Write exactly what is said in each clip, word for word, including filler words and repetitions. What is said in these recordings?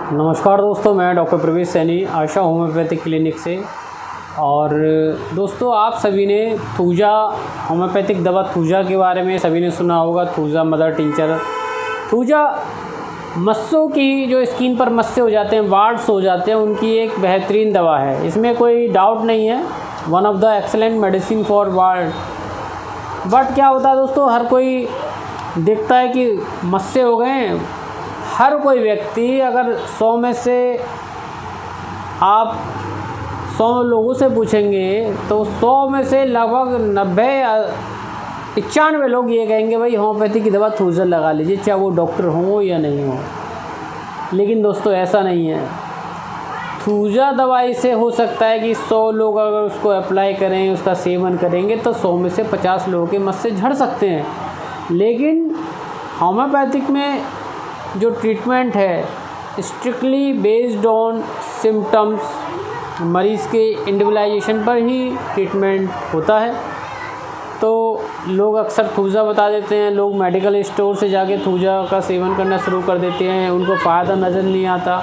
नमस्कार दोस्तों, मैं डॉक्टर प्रवेश सैनी आशा होम्योपैथिक क्लिनिक से। और दोस्तों, आप सभी ने थूजा होम्योपैथिक दवा थूजा के बारे में सभी ने सुना होगा। Thuja mother tincture. थूजा मस्सों की जो स्किन पर मस्से हो जाते हैं, वार्ड्स हो जाते हैं, उनकी एक बेहतरीन दवा है, इसमें कोई डाउट नहीं है। One of the excellent medicine for wart. But क्या होता है दोस्तों, हर कोई देखता है कि मस्से हो गए हैं। हर कोई व्यक्ति, अगर सौ में से आप सौ लोगों से पूछेंगे तो सौ में से लगभग नब्बे इक्यानवे लोग ये कहेंगे भाई होम्योपैथी की दवा थूजा लगा लीजिए, चाहे वो डॉक्टर हो या नहीं हो। लेकिन दोस्तों ऐसा नहीं है। थूजा दवाई से हो सकता है कि सौ लोग अगर उसको अप्लाई करें, उसका सेवन करेंगे तो सौ में से पचास लोगों के मस्से झड़ सकते हैं। लेकिन होम्योपैथिक में जो ट्रीटमेंट है स्ट्रिक्टली बेस्ड ऑन सिम्टम्स, मरीज़ के इंडिविजुअलाइजेशन पर ही ट्रीटमेंट होता है। तो लोग अक्सर थूजा बता देते हैं, लोग मेडिकल स्टोर से जाके थूजा का सेवन करना शुरू कर देते हैं, उनको फ़ायदा नज़र नहीं आता।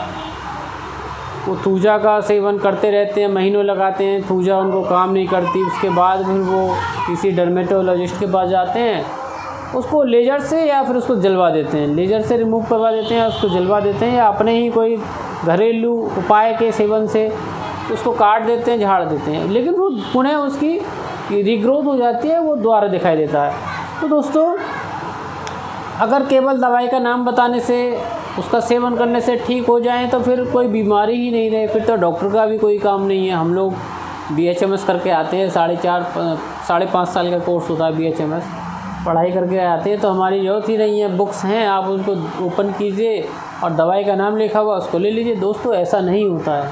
वो थूजा का सेवन करते रहते हैं, महीनों लगाते हैं, थूजा उनको काम नहीं करती। उसके बाद फिर वो किसी डर्मेटोलॉजिस्ट के पास जाते हैं, उसको लेज़र से या फिर उसको जलवा देते हैं, लेज़र से रिमूव करवा देते हैं, उसको जलवा देते हैं, या अपने ही कोई घरेलू उपाय के सेवन से उसको काट देते हैं, झाड़ देते हैं। लेकिन वो पुनः उसकी रीग्रोथ हो जाती है, वो दोबारा दिखाई देता है। तो दोस्तों, अगर केवल दवाई का नाम बताने से, उसका सेवन करने से ठीक हो जाए तो फिर कोई बीमारी ही नहीं रहे, फिर तो डॉक्टर का भी कोई काम नहीं है। हम लोग बी एच एम एस करके आते हैं, साढ़े चार साढ़े पाँच साल का कोर्स होता है बी एच एम एस, पढ़ाई करके आते हैं, तो हमारी ज़रूरत ही नहीं है। बुक्स हैं, आप उनको ओपन कीजिए और दवाई का नाम लिखा हुआ उसको ले लीजिए। दोस्तों ऐसा नहीं होता है।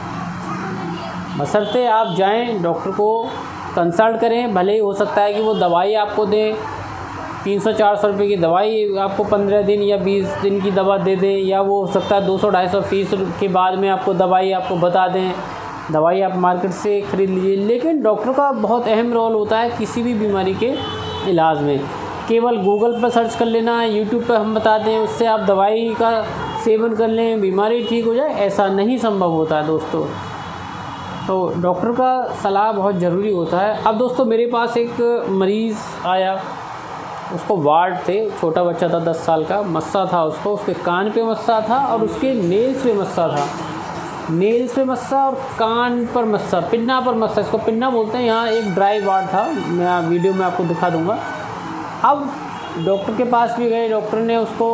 बशर्ते आप जाएं, डॉक्टर को कंसल्ट करें। भले ही हो सकता है कि वो दवाई आपको दें, तीन सौ चार सौ रुपये की दवाई आपको पंद्रह दिन या बीस दिन की दवा दे दें, या वो हो सकता है दो सौ ढाई सौ फीस के बाद में आपको दवाई आपको बता दें, दवाई आप मार्केट से ख़रीद लीजिए। लेकिन डॉक्टर का बहुत अहम रोल होता है किसी भी बीमारी के इलाज में। केवल गूगल पर सर्च कर लेना, यूट्यूब पर हम बता दें, उससे आप दवाई का सेवन कर लें, बीमारी ठीक हो जाए, ऐसा नहीं संभव होता है दोस्तों। तो डॉक्टर का सलाह बहुत ज़रूरी होता है। अब दोस्तों, मेरे पास एक मरीज़ आया, उसको वार्ड थे, छोटा बच्चा था, दस साल का, मस्सा था उसको, उसके कान पे मस्सा था और उसके नेल्स पे मस्सा था। नेल्स पे मस्सा और कान पर मस्सा, पिन्ना पर मस्सा, इसको पिन्ना बोलते हैं। यहाँ एक ड्राई वार्ड था, मैं वीडियो में आपको दिखा दूँगा। अब डॉक्टर के पास भी गए, डॉक्टर ने उसको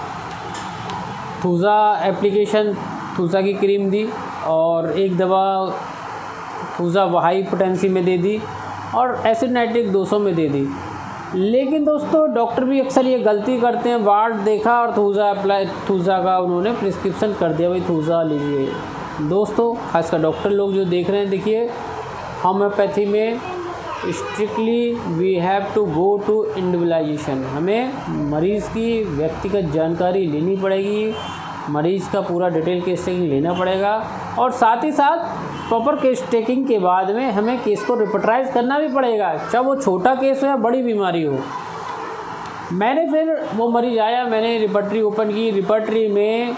थूजा एप्लीकेशन, थूजा की क्रीम दी और एक दवा थूजा हाई पोटेंसी में दे दी और एसिड नाइट्रिक दो सौ में दे दी। लेकिन दोस्तों, डॉक्टर भी अक्सर ये गलती करते हैं, वार्ड देखा और थूजा अप्लाई, थूजा का उन्होंने प्रिस्क्रिप्शन कर दिया, भाई थूजा लीजिए। दोस्तों, खासकर डॉक्टर लोग जो देख रहे हैं, देखिए होम्योपैथी में strictly we have to go to individualisation. हमें मरीज़ की व्यक्तिगत जानकारी लेनी पड़ेगी, मरीज़ का पूरा डिटेल केस टेकिंग लेना पड़ेगा, और साथ ही साथ प्रॉपर केस टेकिंग के बाद में हमें केस को रिपोर्टराइज करना भी पड़ेगा, चाहे वो छोटा केस हो या बड़ी बीमारी हो। मैंने फिर वो मरीज़ आया, मैंने रिपोर्टरी ओपन की। रिपोर्टरी में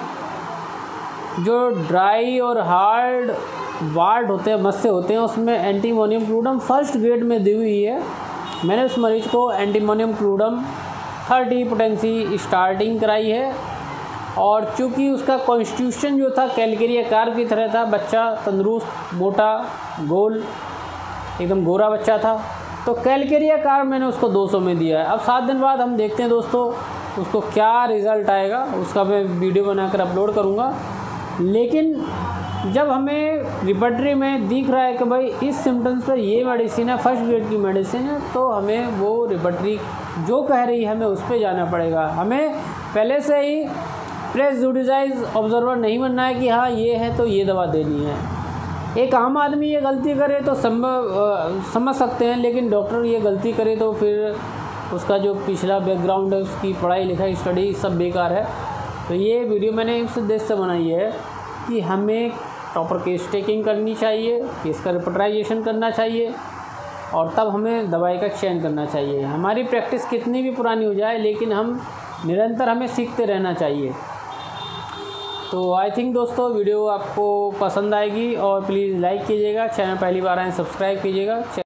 जो ड्राई और हार्ड वार्ड होते हैं, मस्से होते हैं, उसमें एंटीमोनियम क्लोराइड फर्स्ट ग्रेड में दी हुई है। मैंने उस मरीज़ को antimonium chloride thirty potency starting कराई है। और चूँकि उसका कॉन्स्टिट्यूशन जो था कैलकेरिया कार की तरह था, बच्चा तंदुरुस्त, मोटा, गोल, एकदम गोरा बच्चा था, तो कैलकेरिया कार मैंने उसको दो सौ में दिया है। अब सात दिन बाद हम देखते हैं दोस्तों उसको क्या रिज़ल्ट आएगा, उसका मैं वीडियो बनाकर अपलोड करूँगा। लेकिन जब हमें रिपोर्टरी में दिख रहा है कि भाई इस सिम्टम्स पर ये मेडिसिन है, फर्स्ट ग्रेड की मेडिसिन है, तो हमें वो रिपोर्टरी जो कह रही है हमें उस पर जाना पड़ेगा। हमें पहले से ही प्रेजुडिसाइज ऑब्जर्वर नहीं बनना है कि हाँ ये है तो ये दवा देनी है। एक आम आदमी ये गलती करे तो संभव समझ सकते हैं, लेकिन डॉक्टर ये गलती करे तो फिर उसका जो पिछला बैकग्राउंड है, उसकी पढ़ाई लिखाई स्टडी सब बेकार है। तो ये वीडियो मैंने इस उद्देश्य से बनाई है कि हमें प्रॉपर केस टेकिंग करनी चाहिए, केस का रिपोर्टराइजेशन करना चाहिए, और तब हमें दवाई का चयन करना चाहिए। हमारी प्रैक्टिस कितनी भी पुरानी हो जाए, लेकिन हम निरंतर हमें सीखते रहना चाहिए। तो आई थिंक दोस्तों वीडियो आपको पसंद आएगी और प्लीज़ लाइक कीजिएगा, चैनल पहली बार आए सब्सक्राइब कीजिएगा।